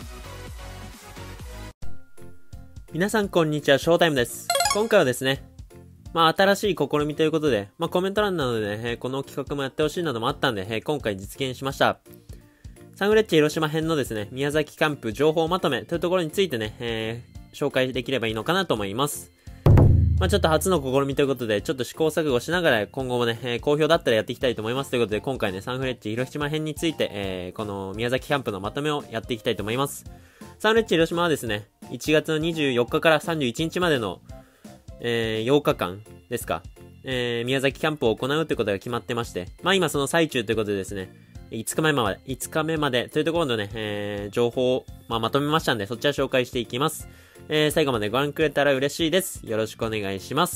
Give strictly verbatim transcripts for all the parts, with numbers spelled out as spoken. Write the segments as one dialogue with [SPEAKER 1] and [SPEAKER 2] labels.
[SPEAKER 1] 皆さんこんにちは、ショータイムです。今回はですね、まあ新しい試みということで、まあコメント欄などでね、えー、この企画もやってほしいなどもあったんで、えー、今回実現しました。サンフレッチェ広島編のですね、宮崎キャンプ情報まとめというところについてね、えー、紹介できればいいのかなと思います。まあちょっと初の試みということで、ちょっと試行錯誤しながら今後もね、えー、好評だったらやっていきたいと思いますということで、今回ね、サンフレッチェ広島編について、えー、この宮崎キャンプのまとめをやっていきたいと思います。サンフレッチェ広島はですね、いちがつのにじゅうよっかからさんじゅういちにちまでの、えー、ようかかんですか、えー、宮崎キャンプを行うということが決まってまして、まあ今その最中ということでですね、いつかめまで、いつかめまでというところのね、えー、情報を、まあ、まとめましたんで、そちら紹介していきます。えー、最後までご覧くれたら嬉しいです。よろしくお願いします。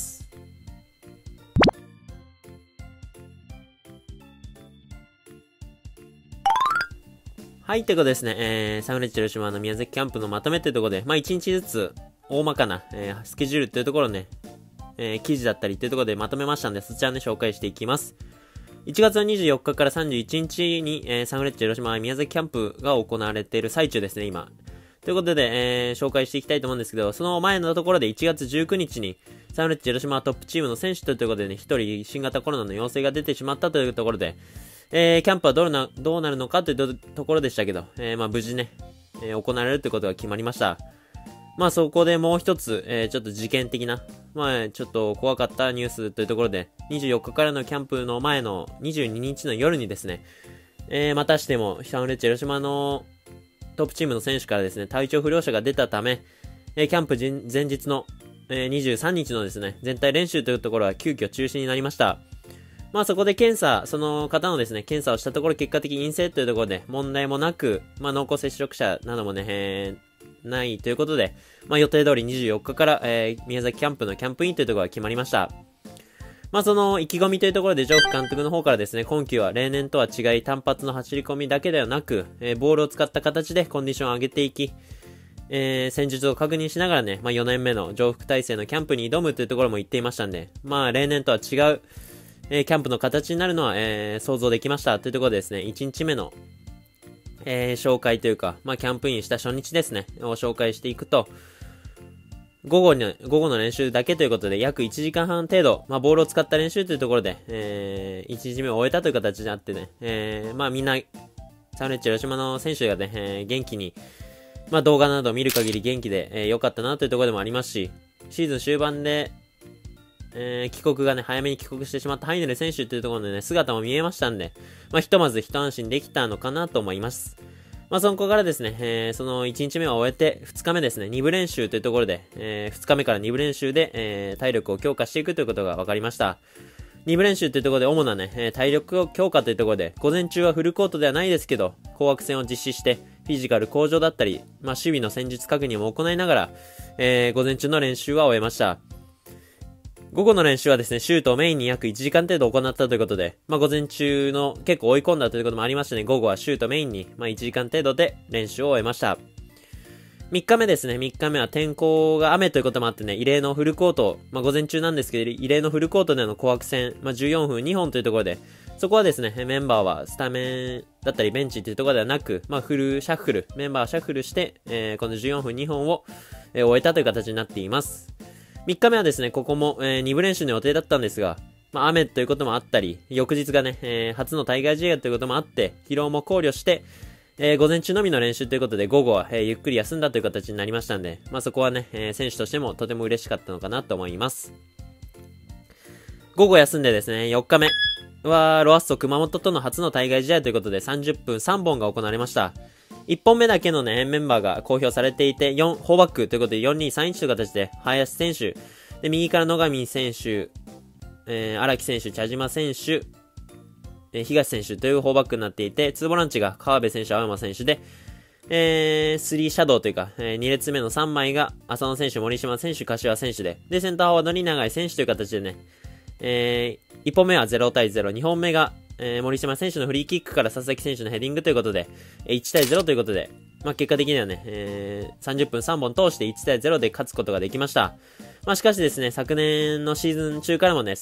[SPEAKER 1] はい、ということですね、えー、サンフレッチェ広島の宮崎キャンプのまとめというところで、まあいちにちずつ、大まかな、えー、スケジュールというところをね、えー、記事だったりというところでまとめましたんで、そちらね、紹介していきます。いちがつのにじゅうよっかからさんじゅういちにちに、えー、サンフレッチェ広島宮崎キャンプが行われている最中ですね、今。ということで、えー、紹介していきたいと思うんですけど、その前のところでいちがつじゅうくにちに、サンフレッチェ広島トップチームの選手ということでね、ひとり新型コロナの陽性が出てしまったというところで、えー、キャンプはどうな、どうなるのかというところでしたけど、えー、まあ無事ね、えー、行われるということが決まりました。まあそこでもう一つ、えー、ちょっと事件的な、まあちょっと怖かったニュースというところで、にじゅうよっかからのキャンプの前のにじゅうににちの夜にですね、えー、またしてもサンフレッチェ広島のトップチームの選手からですね、体調不良者が出たため、えー、キャンプ前日の、えー、にじゅうさんにちのですね、全体練習というところは急遽中止になりました。まあそこで検査、その方のですね、検査をしたところ結果的に陰性というところで問題もなく、まあ濃厚接触者などもね、えー、ないということで、まあ予定通りにじゅうよっかから、えー、宮崎キャンプのキャンプインというところが決まりました。まあその意気込みというところでジョーク監督の方からですね、今季は例年とは違い単発の走り込みだけではなく、えー、ボールを使った形でコンディションを上げていき、えー、戦術を確認しながらね、まあよねんめの上腹体制のキャンプに挑むというところも言っていましたんで、まあ例年とは違う、えー、キャンプの形になるのは、えー、想像できましたというところでですね、いちにちめの、えー、紹介というか、まあキャンプインした初日ですね、を紹介していくと、午後に、午後の練習だけということで、約いちじかんはん程度、まあ、ボールを使った練習というところで、えー、いちにちめを終えたという形であってね、えー、まあ、みんな、サンフレッチェ広島の選手がね、えー、元気に、まあ、動画などを見る限り元気で、えー、良かったなというところでもありますし、シーズン終盤で、えー、帰国がね、早めに帰国してしまったハイネル選手というところでね、姿も見えましたんで、まあ、ひとまず一安心できたのかなと思います。まあ、そこからですね、えー、そのいちにちめを終えて、ふつかめですね、にぶ練習というところで、えー、ふつかめからにぶ練習で、えー、体力を強化していくということが分かりました。にぶ練習というところで、主なね、えー、体力強化というところで、午前中はフルコートではないですけど、紅白戦を実施して、フィジカル向上だったり、まあ、守備の戦術確認も行いながら、えー、午前中の練習は終えました。午後の練習はですね、シュートをメインに約いちじかん程度行ったということで、まあ午前中の結構追い込んだということもありましてね、午後はシュートメインに、まあいちじかん程度で練習を終えました。みっかめですね、みっかめは天候が雨ということもあってね、異例のフルコート、まあ午前中なんですけど、異例のフルコートでの紅白戦、まあじゅうよんふんにほんというところで、そこはですね、メンバーはスタメンだったりベンチというところではなく、まあフルシャッフル、メンバーシャッフルして、えー、このじゅうよんふんにほんを、えー、終えたという形になっています。みっかめはですね、ここも、えー、にぶ練習の予定だったんですが、まあ、雨ということもあったり、翌日がね、えー、初の対外試合ということもあって、疲労も考慮して、えー、午前中のみの練習ということで、午後は、えー、ゆっくり休んだという形になりましたんで、まあ、そこはね、えー、選手としてもとても嬉しかったのかなと思います。午後休んでですね、よっかめは、ロアッソ熊本との初の対外試合ということで、さんじゅっぷんさんぼんが行われました。いっぽんめだけのね、メンバーが公表されていて、よん、フォーバックということでよんにさんいちという形で、林選手、で、右から野上選手、えー、荒木選手、茶島選手、えー、東選手というフォーバックになっていて、ツーボランチが川辺選手、青山選手で、えー、スリーシャドウというか、えー、に列目のさんまいが浅野選手、森島選手、柏選手で、で、センターフォワードに長井選手という形でね、えー、いっぽんめはゼロたいゼロ、にほんめが、えー、森島選手のフリーキックから佐々木選手のヘディングということで、いちたいゼロということで、まあ、結果的にはね、えー、さんじゅっぷんさんぼん通していちたいゼロで勝つことができました。まあ、しかしですね、昨年のシーズン中からもですね、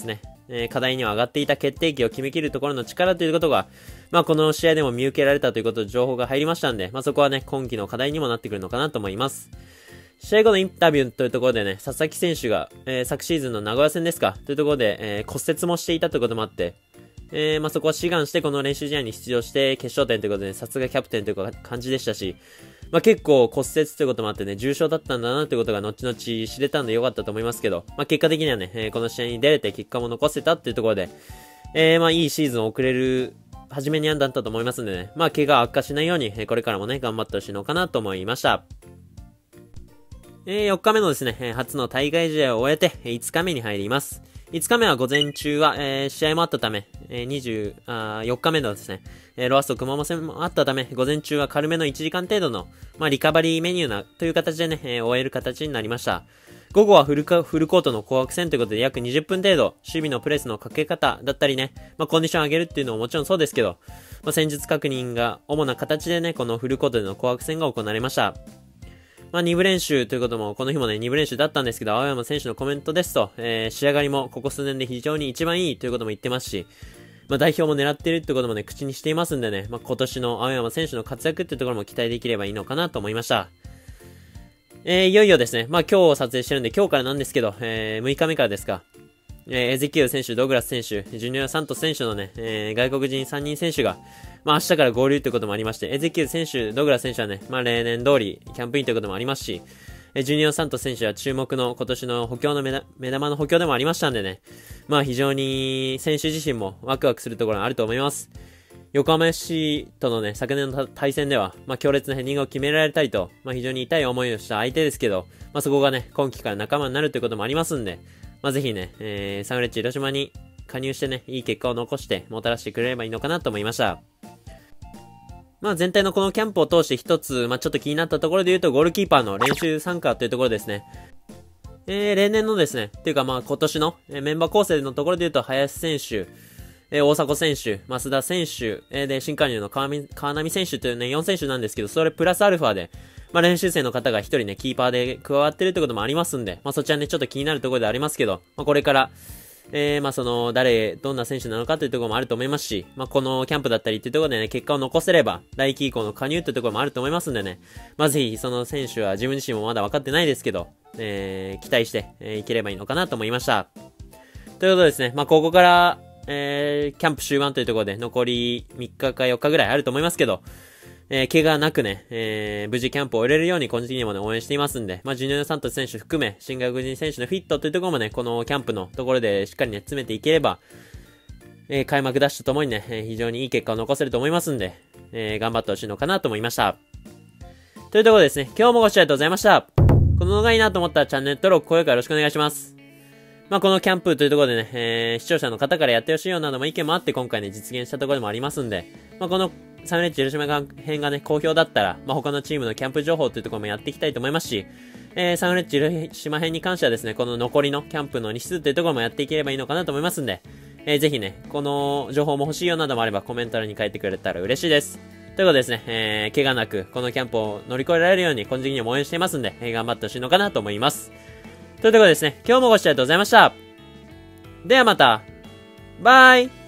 [SPEAKER 1] えー、課題には上がっていた決定機を決めきるところの力ということが、まあこの試合でも見受けられたということで情報が入りましたんで、まあそこはね、今季の課題にもなってくるのかなと思います。試合後のインタビューというところでね、佐々木選手が、えー、昨シーズンの名古屋戦ですかというところで、えー、骨折もしていたということもあって、えー、まあそこは志願してこの練習試合に出場して決勝点ということで、ね、さすがキャプテンという感じでしたし、まあ結構骨折ということもあってね、重傷だったんだなということが後々知れたんでよかったと思いますけど、まあ結果的にはね、えー、この試合に出れて結果も残せたっていうところで、えー、まあいいシーズンを送れる、初めにあんだったと思いますんでね、まあ怪我悪化しないように、えー、これからもね、頑張ってほしいのかなと思いました。えー、よっかめのですね、えー、初の対外試合を終えて、えー、いつかめに入ります。いつかめは午前中は、えー、試合もあったため、えー、にじゅう、あよっかめのですね、えー、ロアッソ熊本戦もあったため、午前中は軽めのいちじかん程度の、まあ、リカバリーメニューな、という形でね、えー、終える形になりました。午後はフルカ、フルコートの紅白戦ということで約にじゅっぷん程度、守備のプレスのかけ方だったりね、まあ、コンディション上げるっていうのももちろんそうですけど、まあ、戦術確認が主な形でね、このフルコートでの紅白戦が行われました。まあ、に部練習ということも、この日もね、に部練習だったんですけど、青山選手のコメントですと、えー、仕上がりもここ数年で非常に一番いいということも言ってますし、まあ、代表も狙っているということもね、口にしていますんでね、まあ、今年の青山選手の活躍っていうところも期待できればいいのかなと思いました。えー、いよいよですね、まあ、今日撮影してるんで、今日からなんですけど、えー、むいかめからですか、えー、エゼキエル選手、ドグラス選手、ジュニア・サントス選手のね、えー、外国人さんにん選手が、まあ明日から合流ということもありまして、エゼキエル選手、ドグラス選手はね、まあ例年通りキャンプインということもありますし、えー、ジュニア・サントス選手は注目の今年の補強の目目玉の補強でもありましたんでね、まあ非常に選手自身もワクワクするところがあると思います。横浜 エフシー とのね、昨年の対戦では、まあ強烈なヘディングを決められたりと、まあ非常に痛い思いをした相手ですけど、まあそこがね、今季から仲間になるということもありますんで、まあぜひね、えー、サンフレッチェ広島に加入してね、いい結果を残してもたらしてくれればいいのかなと思いました。まあ全体のこのキャンプを通して一つ、まあちょっと気になったところで言うと、ゴールキーパーの練習参加というところですね。えー、例年のですね、っていうかまあ今年の、えー、メンバー構成のところで言うと、林選手、えー、大迫選手、増田選手、えー、で、新加入の川見川波選手というね、よん選手なんですけど、それプラスアルファで、まあ練習生の方が一人ね、キーパーで加わってるってこともありますんで、まあそちらね、ちょっと気になるところでありますけど、まあこれから、えー、まあその、誰、どんな選手なのかというところもあると思いますし、まあこのキャンプだったりっていうところでね、結果を残せれば、来季以降の加入というところもあると思いますんでね、まあぜひその選手は自分自身もまだ分かってないですけど、えー、期待して、えー、いければいいのかなと思いました。ということでですね、まあここから、えー、キャンプ終盤というところで残りみっかかよっかぐらいあると思いますけど、えー、怪我なくね、えー、無事キャンプを終えれるように個人的にもね、応援していますんで、まあ、ジュニア・サントス選手含め、新外国人選手のフィットというところもね、このキャンプのところでしっかりね、詰めていければ、えー、開幕ダッシュとともにね、えー、非常にいい結果を残せると思いますんで、えー、頑張ってほしいのかなと思いました。というところでですね、今日もご視聴ありがとうございました。この動画いいなと思ったらチャンネル登録、高評価よろしくお願いします。まあ、このキャンプというところでね、えー、視聴者の方からやってほしいようなども意見もあって今回ね、実現したところでもありますんで、まあ、このサンフレッチェ広島編がね、好評だったら、まあ、他のチームのキャンプ情報というところもやっていきたいと思いますし、えー、サンフレッチェ広島編に関してはですね、この残りのキャンプの日数というところもやっていければいいのかなと思いますんで、えー、ぜひね、この情報も欲しいようなどもあればコメント欄に書いてくれたら嬉しいです。ということでですね、えー、怪我なく、このキャンプを乗り越えられるように、個人的にも応援していますんで、えー、頑張ってほしいのかなと思います。というところでですね、今日もご視聴ありがとうございました。ではまた、バイ